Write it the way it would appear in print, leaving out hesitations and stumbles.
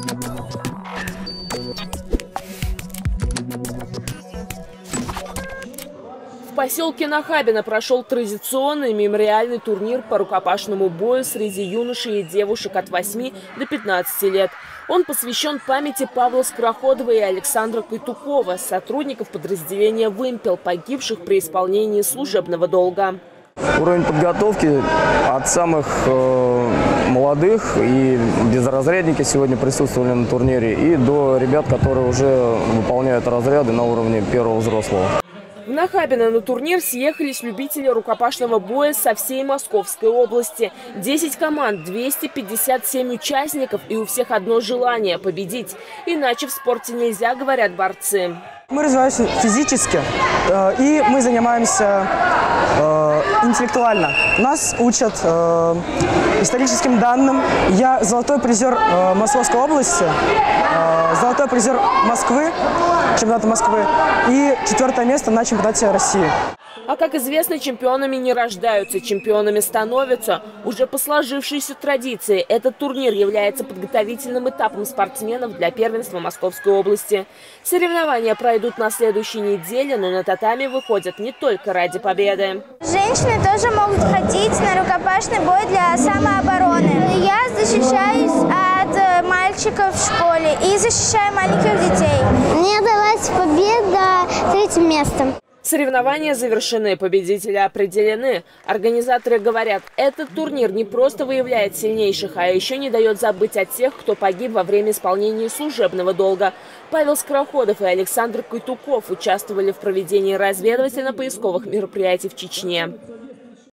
В поселке Нахабино прошел традиционный мемориальный турнир по рукопашному бою среди юношей и девушек от 8 до 15 лет. Он посвящен памяти Павла Скороходова и Александра Кайтукова, сотрудников подразделения «Вымпел», погибших при исполнении служебного долга. Уровень подготовки от самых молодых и безразрядники сегодня присутствовали на турнире, и до ребят, которые уже выполняют разряды на уровне первого взрослого. В Нахабино на турнир съехались любители рукопашного боя со всей Московской области. 10 команд, 257 участников, и у всех одно желание – победить. Иначе в спорте нельзя, говорят борцы. Мы развиваемся физически, и мы занимаемся интеллектуально. Нас учат историческим данным. Я золотой призер Московской области, золотой призер Москвы, чемпионата Москвы, и 4-е место на чемпионате России. А как известно, чемпионами не рождаются, чемпионами становятся. Уже по сложившейся традиции этот турнир является подготовительным этапом спортсменов для первенства Московской области. Соревнования пройдут на следующей неделе, но на татами выходят не только ради победы. Женщины тоже могут ходить на рукопашный бой для самообороны. Я защищаюсь от мальчиков в школе и защищаю маленьких детей. Мне далась победа 3-м местом. Соревнования завершены, победители определены. Организаторы говорят, этот турнир не просто выявляет сильнейших, а еще не дает забыть о тех, кто погиб во время исполнения служебного долга. Павел Скороходов и Александр Кайтуков участвовали в проведении разведывательно-поисковых мероприятий в Чечне.